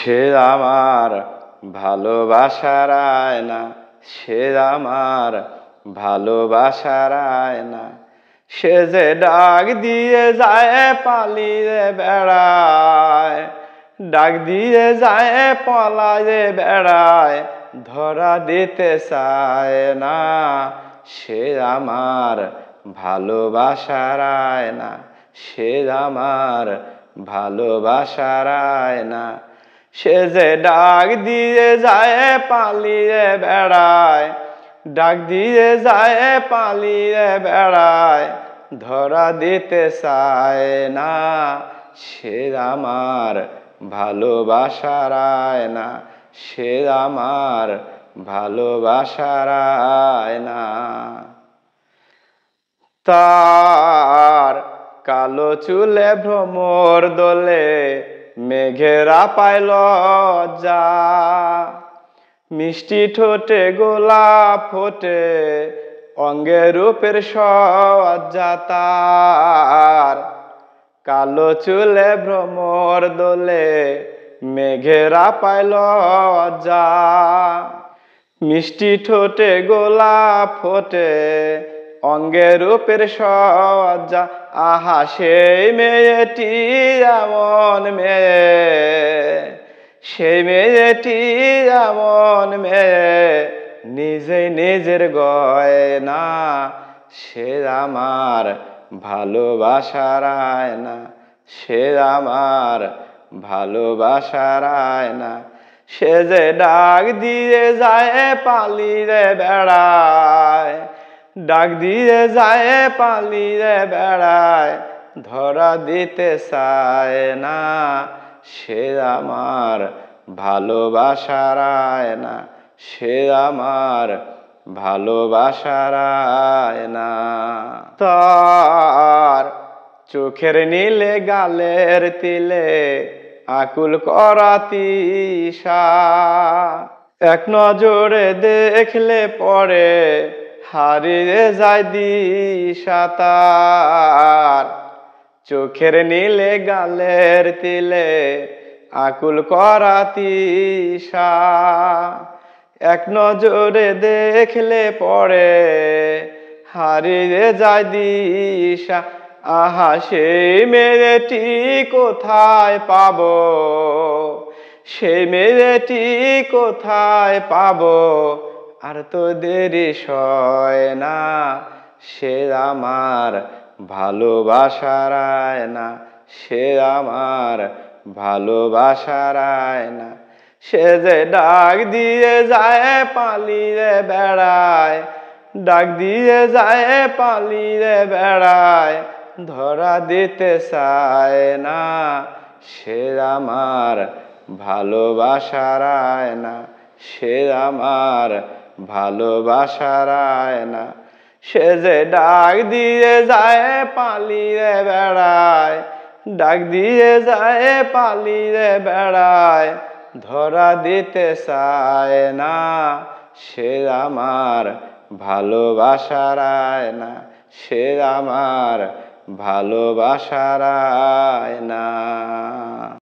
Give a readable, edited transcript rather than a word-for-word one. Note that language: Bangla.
সে আমার ভালোবাসার আয়না, সে আমার ভালোবাসার আয়না। সে যে ডাক দিয়ে যায় পালিয়ে বেড়ায়, ডাক দিয়ে যায় পলায়ে বেড়ায়, ধরা দিতে চায় না। সে আমার ভালোবাসার আয়না, সে আমার ভালোবাসার আয়না। সে যে ডাক দিয়ে যায় পালিয়ে বেড়ায়, ডাক দিয়ে যায় পালিয়ে বেড়ায়, ধরা দিতে চায় না। সে আমার ভালোবাসার আয়না, সে আমার ভালোবাসার আয়না। তার কালো চুলে ভ্রমর দোলে, মেঘেরা পায় লজ্জা, মিষ্টি ঠোঁটে গোলাপ ফোটে, অঙ্গে রূপের সজ্জা তার। কালো চুলে ভ্রমর দোলে, মেঘেরা পায় লজ্জা, মিষ্টি ঠোঁটে গোলাপ ফোটে, অঙ্গে রূপের সজ্জা। আহা সেই মেয়েটি এমন মেয়ে, সেই মেয়েটি এমন মেয়ে, নিজে নিজের গয়না। সে আমার ভালোবাসার আয়না, সে আমার ভালোবাসার আয়না। সে যে ডাক দিয়ে যায় পালিয়ে বেড়ায়, ডাক দিয়ে যায় পালিয়ে বেড়ায়, ধরা দিতে চায় না। সে আমার ভালোবাসার আয়না, সে আমার ভালোবাসার আয়না। তার চোখের নীলে গালের তিলে, আকুল করা তৃষা, এক নজরে দেখলে পরে হারিয়ে যায় দিশা তার। চোখের নীলে গালের তিলে, আকুল করা তৃষা, এক নজরে দেখলে পরে হারিয়ে যায় দিশা। আহা সেই মেয়েটি কোথায় পাবো, সেই মেয়েটি কোথায় পাবো, আর তো দেরি সয় না। সে আমার ভালোবাসার আয়না, সে আমার ভালোবাসার আয়না। সে যে ডাক দিয়ে যায় পালিয়ে বেড়ায়, ডাক দিয়ে যায় পালিয়ে বেড়ায়, ধরা দিতে চায় না। সে আমার ভালোবাসার আয়না, সে আমার ভালোবাসার আয়না। সে যে ডাক দিয়ে যায় পালিয়ে বেড়ায়, ডাক দিয়ে যায় পালিয়ে বেড়ায়, ধরা দিতে চায় না। সে আমার ভালোবাসার আয়না, সে আমার ভালোবাসার আয়না।